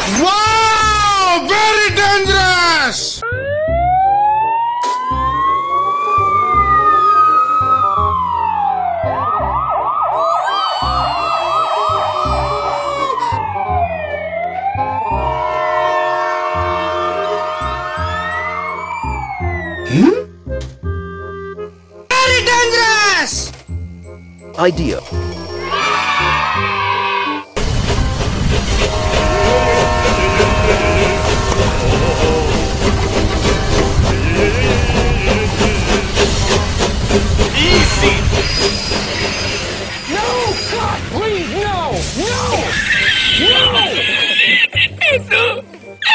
Wow! Very dangerous! Very dangerous! Idea. Easy! No! God, please, no! No! No!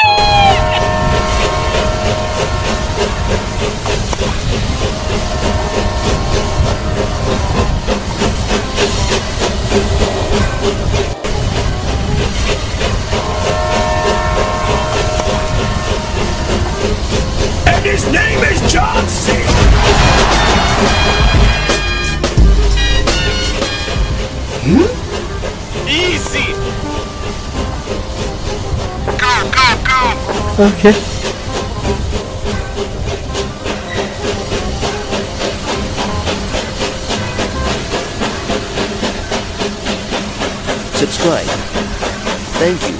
And his name is John C. Easy! Okay. Subscribe. Thank you.